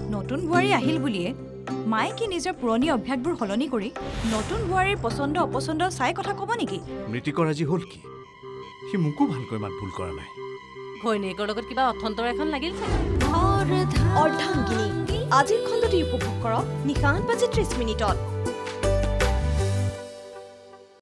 নতুন বোৱাৰী আহিল বুলিয়ে মায়ে কি নিজৰ পুৰণি অভ্যাসবোৰ সলনি কৰি নতুন বোৱাৰীৰ পছন্দ অপছন্দ চাই কথা ক'ব নেকি? মৃতিকৰ আজি হ'ল কি? সি মোকো ভালকৈ মাত ভুল কৰা নাই। ঘৈণীয়েকৰ লগত কিবা অথন্তৰ এখন লাগিল চাগে। অৰ্ধাংগিনী আজিৰ খণ্ডটি উপভোগ কৰক নিশা 8:30 মিনিটত।